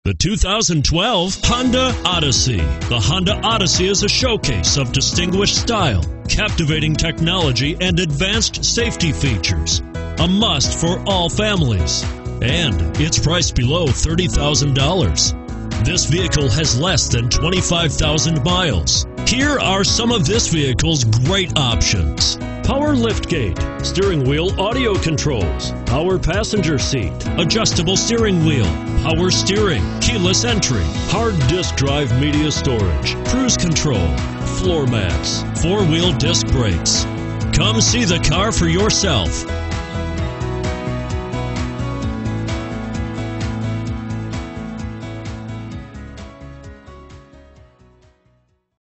The 2012 Honda Odyssey. The Honda Odyssey is a showcase of distinguished style, captivating technology, and advanced safety features. A must for all families. And it's priced below $30,000. This vehicle has less than 25,000 miles. Here are some of this vehicle's great options: power liftgate, steering wheel audio controls, power passenger seat, adjustable steering wheel, power steering, keyless entry, hard disk drive media storage, cruise control, floor mats, four-wheel disc brakes. Come see the car for yourself.